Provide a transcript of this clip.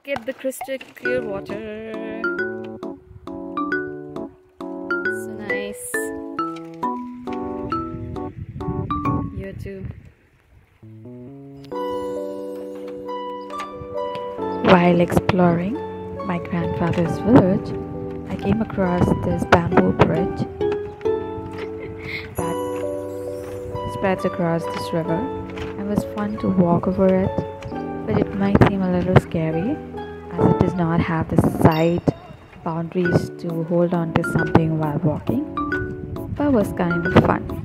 Look at the crystal clear water. So nice. You too. While exploring my grandfather's village, I came across this bamboo bridge that spreads across this river. It was fun to walk over it, but it might seem a little scary as it does not have the side boundaries to hold on to something while walking, but was kind of fun.